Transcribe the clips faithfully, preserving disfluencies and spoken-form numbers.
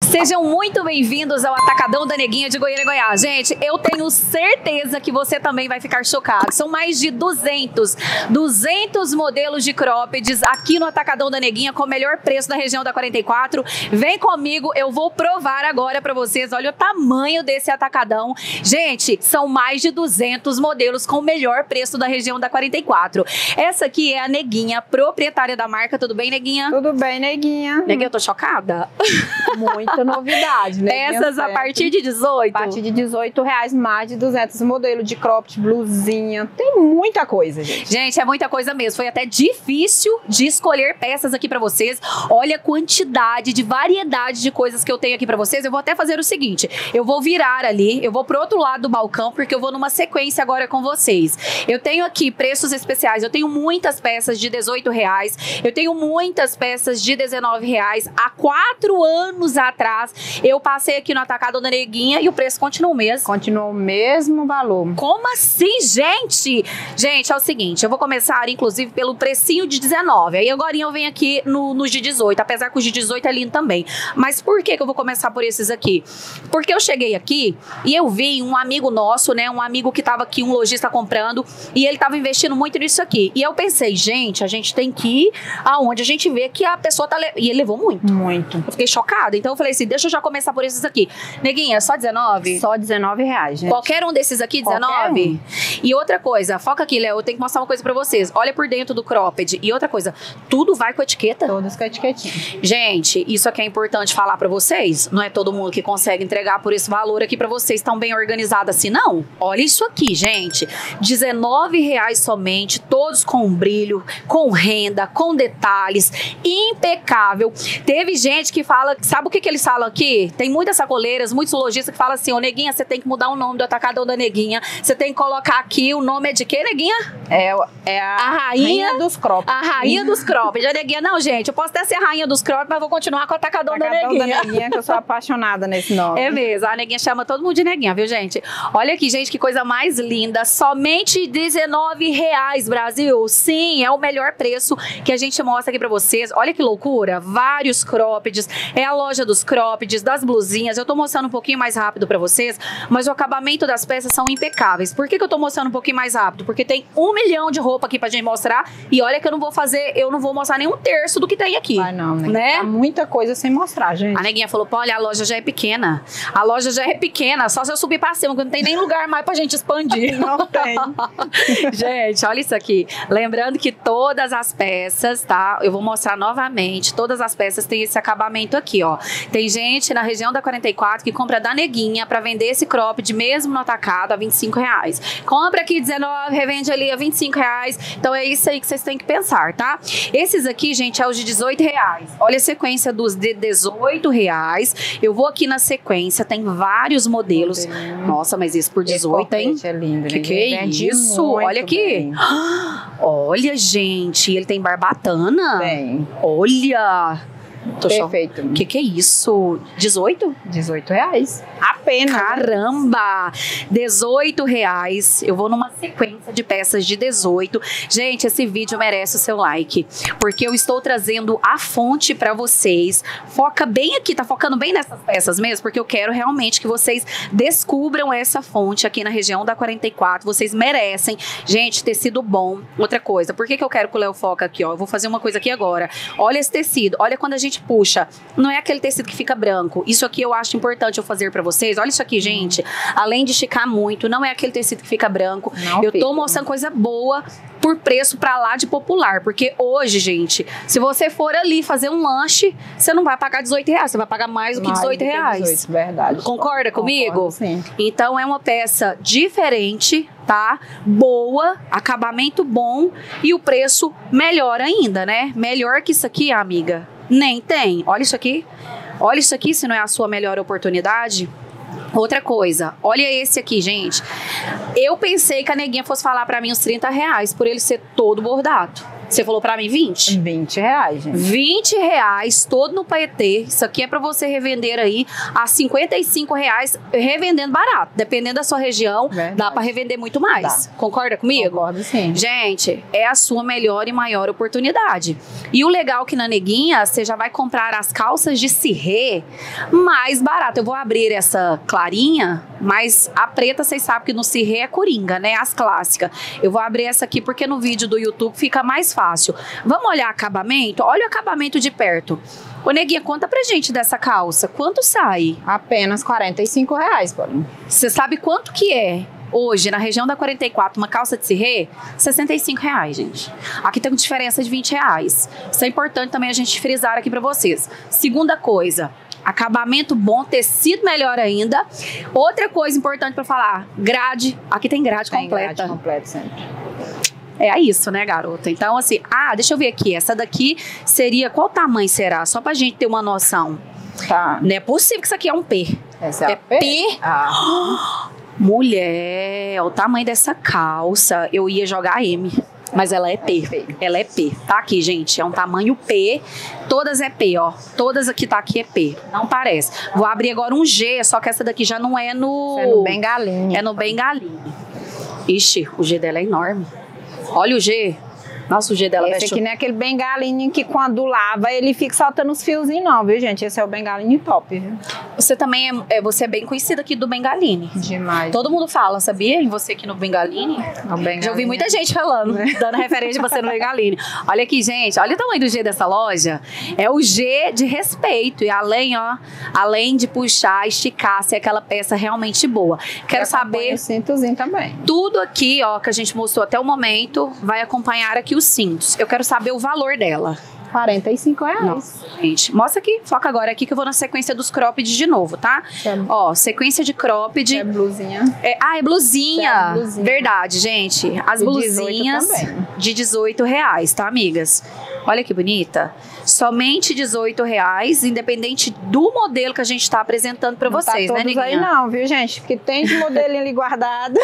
Sejam muito bem-vindos ao Atacadão da Neguinha de Goiânia, Goiás. Gente, eu tenho certeza que você também vai ficar chocado. São mais de duzentos, duzentos modelos de croppeds aqui no Atacadão da Neguinha com o melhor preço da região da quarenta e quatro. Vem comigo, eu vou provar agora pra vocês. Olha o tamanho desse atacadão. Gente, são mais de duzentos modelos com o melhor preço da região da quarenta e quatro. Essa aqui é a Neguinha, proprietária da marca. Tudo bem, Neguinha? Tudo bem, Neguinha. Neguinha, eu tô chocada. Muita novidade, né? Peças a partir de dezoito? A partir de dezoito reais, mais de duzentos modelos de cropped, blusinha. Tem muita coisa, gente. Gente, é muita coisa mesmo. Foi até difícil de escolher peças aqui pra vocês. Olha a quantidade de variedade de coisas que eu tenho aqui pra vocês. Eu vou até fazer o seguinte, eu vou virar ali, eu vou pro outro lado do balcão, porque eu vou numa sequência agora com vocês. Eu tenho aqui preços especiais, eu tenho muitas peças de dezoito reais, eu tenho muitas peças de dezenove reais. Há quatro anos atrás, eu passei aqui no Atacadão da Neguinha e o preço continua o mesmo. Continua o mesmo valor. Como assim, gente? Gente, é o seguinte, eu vou começar, inclusive, pelo precinho de dezenove. Aí agora eu venho aqui no, nos de dezoito, apesar que os de dezoito é lindo também. Mas por que que eu vou começar por esses aqui? Porque eu cheguei aqui e eu vi um amigo nosso, né? Um amigo que tava aqui, um lojista comprando, e ele tava investindo muito nisso aqui. E eu pensei, gente, a gente tem que ir aonde a gente vê que a pessoa tá... Le... E ele levou muito. Muito. Eu fiquei chocada. Então eu falei assim, deixa eu já começar por esses aqui. Neguinha, só dezenove? Só dezenove reais, gente. Qualquer um desses aqui, dezenove? Um. E outra coisa, foca aqui, Léo, eu tenho que mostrar uma coisa pra vocês. Olha por dentro do cropped. E outra coisa, tudo vai com etiqueta? Todos com etiquetinha. Gente, isso aqui é importante falar pra vocês. Não é todo mundo que consegue entregar por esse valor aqui pra vocês tão bem organizado assim, não. Olha isso aqui, gente. dezenove reais somente, todos com brilho, com renda, com detalhes, impecável. Teve gente que fala, sabe o que que eles falam aqui? Tem muitas sacoleiras, muitos lojistas que falam assim, ô Neguinha, você tem que mudar o nome do Atacadão da Neguinha, você tem que colocar aqui, o nome é de quê, Neguinha? É, é a, a rainha, rainha dos cropped. A rainha dos cropped. A Neguinha, não, gente, eu posso até ser a rainha dos cropped, mas vou continuar com o Atacadão, Atacadão da Neguinha. da Neguinha, que eu sou apaixonada nesse nome. É mesmo, a Neguinha chama todo mundo de Neguinha, viu, gente? Olha aqui, gente, que coisa mais linda, somente dezenove reais, Brasil. Sim, é o melhor preço que a gente mostra aqui pra vocês. Olha que loucura, vários croppeds, é a loja dos croppeds, das blusinhas. Eu tô mostrando um pouquinho mais rápido pra vocês, mas o acabamento das peças são impecáveis. Por que que eu tô mostrando um pouquinho mais rápido? Porque tem um milhão de roupa aqui pra gente mostrar e olha que eu não vou fazer, eu não vou mostrar nem um terço do que tem aqui. Vai não, né? né? Tá muita coisa sem mostrar, gente. A Neguinha falou, pô, olha, a loja já é pequena. A loja já é pequena, só se eu subir pra cima, porque não tem nem lugar mais pra gente expandir. Não tem. Gente, olha isso aqui. Lembrando que todas as peças, tá? Eu vou mostrar novamente. Todas as peças têm esse acabamento aqui, ó. Tem gente na região da quarenta e quatro que compra da Neguinha pra vender esse cropped mesmo no atacado a vinte e cinco reais. Compra aqui dezenove, revende ali a vinte e cinco reais. Então é isso aí que vocês têm que pensar, tá? Esses aqui, gente, é os de dezoito reais. Olha a sequência dos de dezoito reais. Eu vou aqui na sequência, tem vários modelos. Modelo. Nossa, mas esse por dezoito, hein? É lindo, Que que é isso? Olha aqui. Bem. Olha, gente, ele tem barbatana? Tem. Olha. Tô Perfeito. O que que é isso? dezoito? dezoito reais. Apenas. Caramba! dezoito reais. Eu vou numa sequência de peças de dezoito. Gente, esse vídeo merece o seu like, porque eu estou trazendo a fonte pra vocês. Foca bem aqui, tá focando bem nessas peças mesmo, porque eu quero realmente que vocês descubram essa fonte aqui na região da quarenta e quatro. Vocês merecem. Gente, tecido bom. Outra coisa, por que que eu quero que o Léo foca aqui, ó? Eu vou fazer uma coisa aqui agora. Olha esse tecido. Olha quando a gente puxa. Não é aquele tecido que fica branco. Isso aqui eu acho importante eu fazer pra vocês. Olha isso aqui, gente. Além de esticar muito, não é aquele tecido que fica branco. Não eu tô fica. mostrando coisa boa por preço pra lá de popular. Porque hoje, gente, se você for ali fazer um lanche, você não vai pagar dezoito reais. Você vai pagar mais do que Mais dezoito do que reais. dezoito, verdade. Concorda comigo? Concordo, sim. Então é uma peça diferente, tá? Boa, acabamento bom e o preço melhor ainda, né? Melhor que isso aqui, amiga. Nem tem. Olha isso aqui. Olha isso aqui, se não é a sua melhor oportunidade. Outra coisa, olha esse aqui, gente. Eu pensei que a Neguinha fosse falar pra mim uns trinta reais por ele ser todo bordado. Você falou pra mim vinte? vinte reais, gente. vinte reais, todo no Paetê. Isso aqui é pra você revender aí a cinquenta e cinco reais, revendendo barato. Dependendo da sua região, verdade, dá pra revender muito mais. Dá. Concorda comigo? Concordo, sim. Gente, é a sua melhor e maior oportunidade. E o legal é que na Neguinha, você já vai comprar as calças de cirrê mais barato. Eu vou abrir essa clarinha, mas a preta, vocês sabem que no cirrê é coringa, né? As clássicas. Eu vou abrir essa aqui porque no vídeo do YouTube fica mais fácil. Vamos olhar acabamento? Olha o acabamento de perto. Ô, Neguinha, conta pra gente dessa calça. Quanto sai? Apenas quarenta e cinco reais, Paulinho. Você sabe quanto que é? Hoje, na região da quarenta e quatro, uma calça de cirrê, sessenta e cinco reais, gente. Aqui tem uma diferença de vinte reais. Isso é importante também a gente frisar aqui pra vocês. Segunda coisa, acabamento bom, tecido melhor ainda. Outra coisa importante pra falar, grade. Aqui tem grade tem completa. Grade completa sempre. É isso, né, garota? Então, assim, ah, deixa eu ver aqui. Essa daqui seria, qual tamanho será? Só pra gente ter uma noção. Tá. Não é possível que isso aqui é um P. Essa é, é a P? P? Ah. Mulher, o tamanho dessa calça, eu ia jogar M. Mas ela é P. É P. Ela é P. Tá aqui, gente. É um tamanho P. Todas é P, ó. Todas aqui tá aqui é P. Não parece. Vou abrir agora um G, só que essa daqui já não é no... É no bengalinha. É no bengalinha. Ixi, o G dela é enorme. Olha o G. Nossa, o G dela Esse veste... aqui não é aquele bengalinho que quando lava ele fica soltando os fiozinhos não, viu, gente? Esse é o bengalinho top, viu? Você também é, é, você é bem conhecida aqui do Bengaline. Demais. Todo mundo fala, sabia? E você aqui no Bengaline? Bengaline. Já ouvi muita gente falando, é. dando referência de você no Bengaline. Olha aqui, gente, olha o tamanho do G dessa loja. É o G de respeito. E além, ó, além de puxar, esticar, ser aquela peça realmente boa. Quero saber... o cintozinho também. Tudo aqui, ó, que a gente mostrou até o momento, vai acompanhar aqui os cintos. Eu quero saber o valor dela. quarenta e cinco reais. Nossa, gente, mostra aqui, foca agora aqui que eu vou na sequência dos cropped de novo, tá? É. Ó, sequência de cropped. É blusinha. É, ah, é blusinha. É blusinha. Verdade, gente. As de blusinhas dezoito de dezoito reais, tá, amigas? Olha que bonita. Somente dezoito reais, independente do modelo que a gente tá apresentando pra não vocês, tá né, todos Neguinha? aí não, viu, gente? Porque tem de modelinho ali guardado.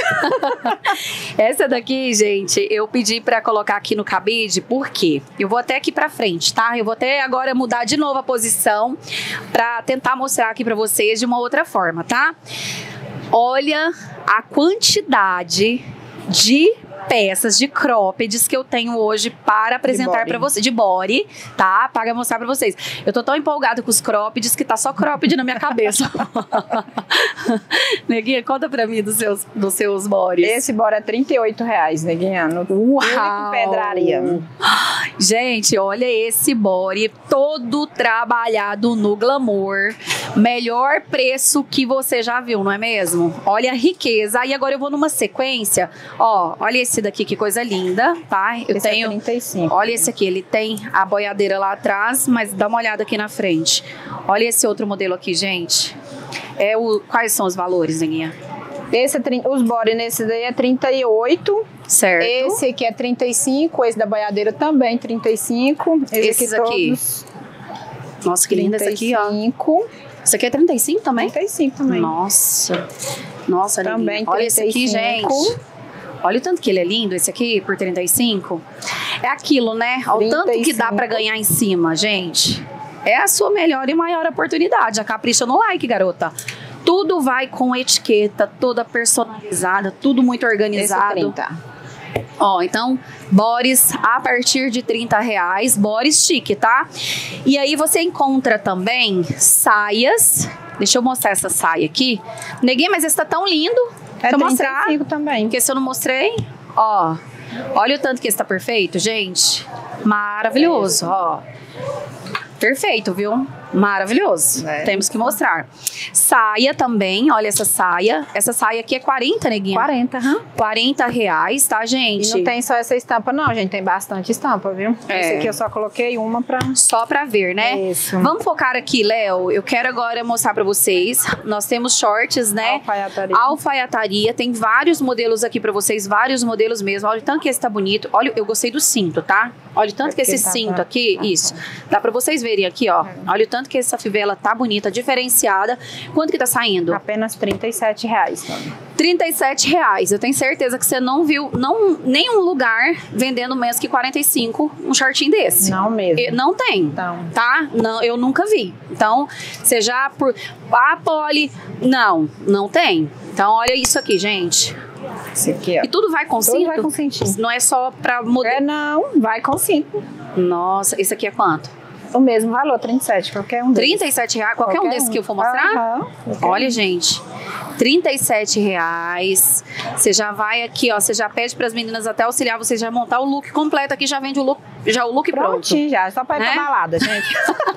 Essa daqui, gente, eu pedi pra colocar aqui no cabide, por quê? Eu vou até aqui pra frente, tá? Eu vou até agora mudar de novo a posição pra tentar mostrar aqui pra vocês de uma outra forma, tá? Olha a quantidade de peças de croppeds que eu tenho hoje para apresentar para você, de body, tá? Para mostrar para vocês. Eu tô tão empolgada com os croppeds que tá só cropped na minha cabeça. Neguinha, conta pra mim dos seus, dos seus bodies. Esse bora é trinta e oito reais, Neguinha, no Uau. Pedraria. Gente, olha esse body todo trabalhado no glamour. Melhor preço que você já viu, não é mesmo? Olha a riqueza. E agora eu vou numa sequência, ó, olha esse daqui, que coisa linda, tá? Eu esse tenho. É trinta e cinco. Olha esse aqui, ele tem a boiadeira lá atrás, mas dá uma olhada aqui na frente. Olha esse outro modelo aqui, gente. É o, quais são os valores, Neguinha? Esse é, os body nesse daí é trinta e oito. Certo. Esse aqui é trinta e cinco, esse da boiadeira também trinta e cinco. Esse Esses aqui, aqui. Todos Nossa, que linda essa aqui, ó. trinta e cinco. Isso aqui é trinta e cinco também? trinta e cinco também. Nossa. Nossa, também Neguinha. Olha esse aqui, trinta e cinco. gente. Olha o tanto que ele é lindo, esse aqui, por trinta e cinco. É aquilo, né? Olha o tanto que dá pra ganhar em cima, gente. É a sua melhor e maior oportunidade. A capricha no like, garota. Tudo vai com etiqueta, toda personalizada, tudo muito organizado. Esse trinta. Ó, então, bodies a partir de trinta reais, bodies chique, tá? E aí você encontra também saias. Deixa eu mostrar essa saia aqui. Neguinha, mas esse tá tão lindo. É Deixa eu mostrar. trinta e cinco também. Porque se eu não mostrei, ó. Olha o tanto que esse tá perfeito, gente. Maravilhoso, ó. Perfeito, viu? Maravilhoso. É. Temos que mostrar. Saia também, olha essa saia. Essa saia aqui é quarenta, Neguinha? quarenta, aham. quarenta reais, tá, gente? E não tem só essa estampa não, gente. Tem bastante estampa, viu? É. Esse aqui eu só coloquei uma pra... Só pra ver, né? Isso. Vamos focar aqui, Léo. Eu quero agora mostrar pra vocês. Nós temos shorts, né? Alfaiataria. Alfaiataria. Tem vários modelos aqui pra vocês, vários modelos mesmo. Olha o tanto que esse tá bonito. Olha, eu gostei do cinto, tá? Olha o tanto É que esse tá cinto pra... aqui, tá isso. Dá pra vocês verem aqui, ó. É. Olha o tanto que essa fivela tá bonita, diferenciada. Quanto que tá saindo? Apenas trinta e sete reais também. trinta e sete reais. Eu tenho certeza que você não viu não, nenhum lugar vendendo menos que quarenta e cinco um shortinho desse. Não mesmo. E, não tem, então. tá? Não, eu nunca vi. Então, você já por... Ah, Poli, não, não tem. Então, olha isso aqui, gente. Esse aqui, ó. E tudo vai com tudo cinto? vai com cintinho. Não é só pra modelo? É, não. Vai com cinto. Nossa, esse aqui é quanto? O mesmo valor, trinta e sete, qualquer um desses. trinta e sete reais, qualquer, qualquer um desses um. que eu for mostrar? Uhum, olha, gente, trinta e sete reais. Você já vai aqui, ó, você já pede para as meninas até auxiliar, você já montar o look completo aqui, já vende o look, já o look prontinho, pronto. já, só para ir né? pra balada, gente.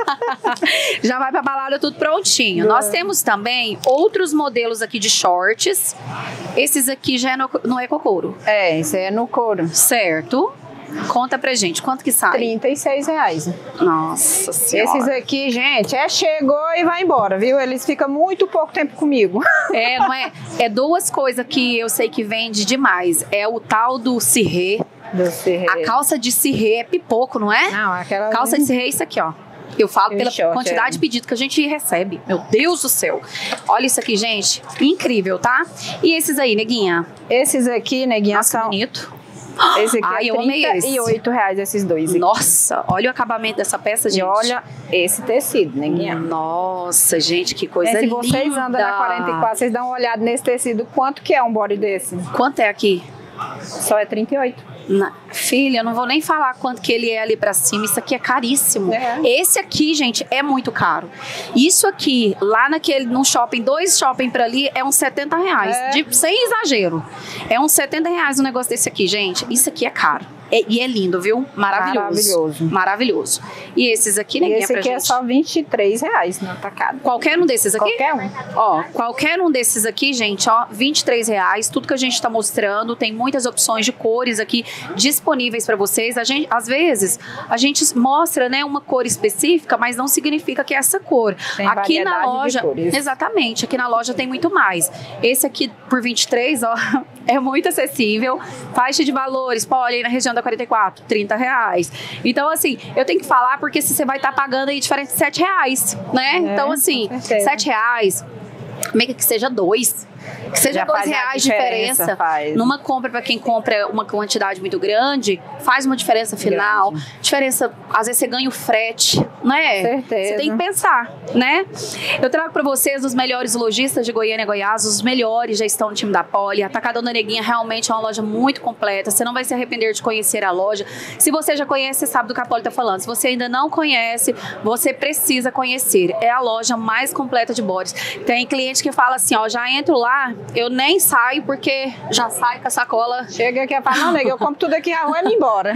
Já vai pra balada tudo prontinho. É. Nós temos também outros modelos aqui de shorts. Esses aqui já é no, no ecocouro. É, esse é no couro. Certo. Conta pra gente, quanto que sai? trinta e seis reais. Nossa Senhora. Esses aqui, gente, é chegou e vai embora, viu? Eles ficam muito pouco tempo comigo. É, não é? É duas coisas que eu sei que vende demais. É o tal do cirrê. Do cirrê. A calça de cirrê é pipoco, não é? Não, aquela... Calça de cirrê é isso aqui, ó. Eu falo Aquele pela short, quantidade é. de pedido que a gente recebe. Meu Deus do céu. Olha isso aqui, gente. Incrível, tá? E esses aí, neguinha? Esses aqui, neguinha, Nossa, são... bonito. Esse aqui Ai, é eu amei esse. trinta e oito reais esses dois aqui. Nossa, olha o acabamento dessa peça, gente. E olha esse tecido, neguinha. Nossa, gente, que coisa é, se linda. vocês andam na quarenta e quatro, vocês dão uma olhada nesse tecido. Quanto que é um body desse? Quanto é aqui? Só é trinta e oito. Na... Filha, eu não vou nem falar quanto que ele é ali pra cima. Isso aqui é caríssimo. É. Esse aqui, gente, é muito caro. Isso aqui, lá naquele, num shopping, dois shopping pra ali, é uns setenta reais. É. De, sem exagero. É uns setenta reais um negócio desse aqui, gente. Isso aqui é caro. É, e é lindo, viu? Maravilhoso. Maravilhoso. Maravilhoso. E esses aqui, E ninguém esse é pra aqui gente. é só vinte e três reais no atacado. Qualquer um desses aqui? Qualquer um. Ó, qualquer um desses aqui, gente, ó, vinte e três reais. Tudo que a gente tá mostrando, tem muitas opções de cores aqui disponíveis para vocês. A gente, às vezes, a gente mostra, né, uma cor específica, mas não significa que é essa cor. Tem aqui na variedade de loja, cores. exatamente, aqui na loja tem muito mais. Esse aqui por vinte e três, ó, é muito acessível. Faixa de valores, Poli, na região da quarenta e quatro, trinta reais. Então, assim, eu tenho que falar porque se você vai estar tá pagando aí diferente de sete reais, né? É, então, assim, sete reais, meio que seja dois. Que seja Já dois faz a reais de diferença, diferença. faz. Numa compra, para quem compra uma quantidade muito grande, faz uma diferença final. Grande. Diferença, às vezes você ganha o frete, né? Com certeza. Você tem que pensar, né? Eu trago para vocês os melhores lojistas de Goiânia e Goiás, os melhores já estão no time da Poli. A Atacadão da Neguinha realmente é uma loja muito completa. Você não vai se arrepender de conhecer a loja. Se você já conhece, você sabe do que a Poli tá falando. Se você ainda não conhece, você precisa conhecer. É a loja mais completa de bodies. Tem cliente que fala assim, ó, já entro lá, eu nem saio porque já saio com a sacola. Chega aqui e fala, não, nega, eu compro tudo aqui na rua e me embora.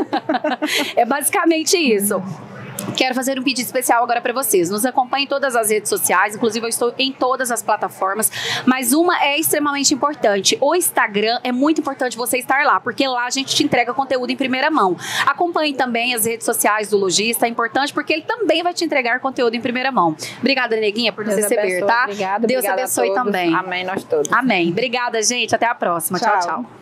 É basicamente isso. Quero fazer um pedido especial agora para vocês. Nos acompanhem em todas as redes sociais, inclusive eu estou em todas as plataformas, mas uma é extremamente importante. O Instagram é muito importante você estar lá, porque lá a gente te entrega conteúdo em primeira mão. Acompanhe também as redes sociais do lojista, é importante porque ele também vai te entregar conteúdo em primeira mão. Obrigada, Neguinha, por nos Deus receber, abençoe, tá? Obrigada, Deus obrigada abençoe a todos. também. Amém, nós todos. Amém. Obrigada, gente. Até a próxima. Tchau, Tchau. tchau.